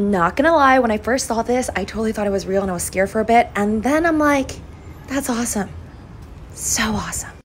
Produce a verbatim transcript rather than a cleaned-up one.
Not gonna lie, when I first saw this, I totally thought it was real and I was scared for a bit. And then I'm like, that's awesome. So awesome.